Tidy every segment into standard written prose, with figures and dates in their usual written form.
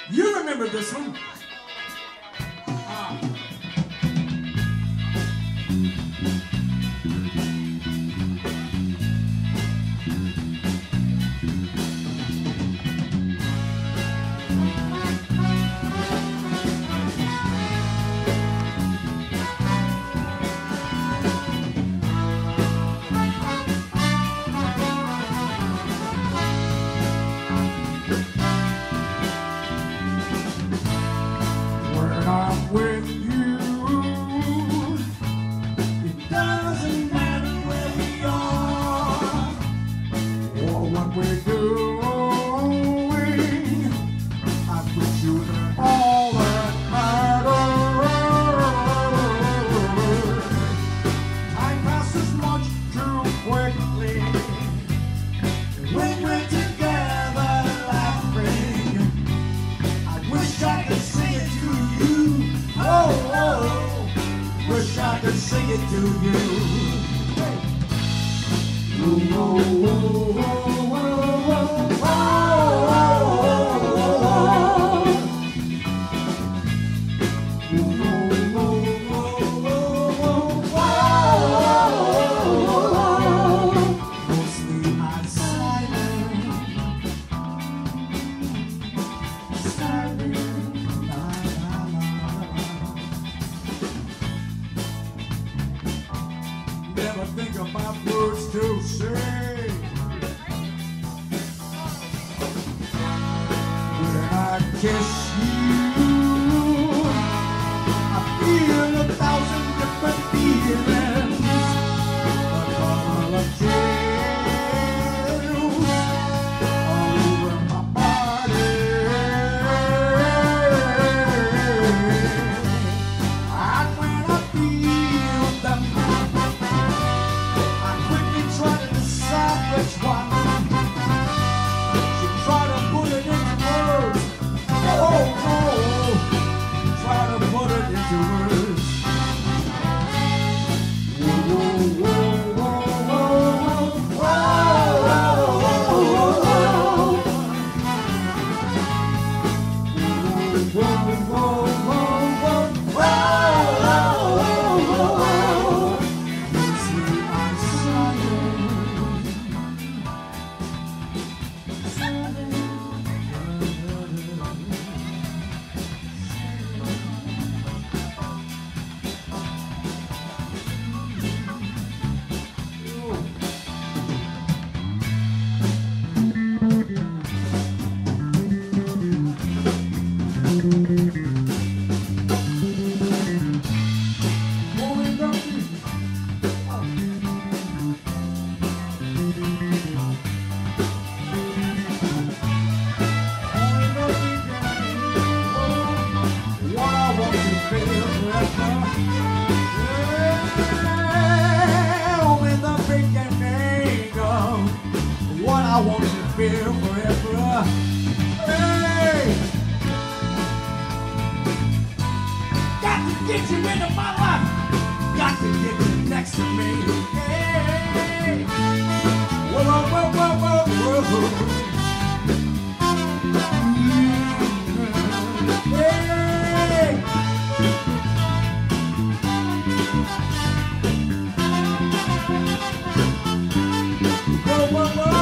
You remember this one. With you, it doesn't matter where we are or what we're doing. I wish you were all that matters. Time passes much too quickly when we're together laughing. I wish I could sing it to you. Oh, wish I could sing it to you. Oh, oh, oh, oh, oh, oh, mostly I'm silent. Never think about words to say when I kiss you. I feel 1,000 different feelings. A couple of chills all over my body. And when I feel them, try to decide which one. She try to put it into words. Oh no, try to put it into words. Whoa, whoa, whoa, whoa, whoa, whoa, whoa, whoa, whoa. You see, I'm sorry. I want you to feel forever. Hey, got to get you into my life. Got to get you next to me. Hey, whoa, whoa, whoa, whoa, whoa. Hey, whoa, whoa, whoa.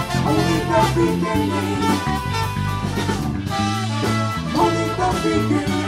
Only the beginning.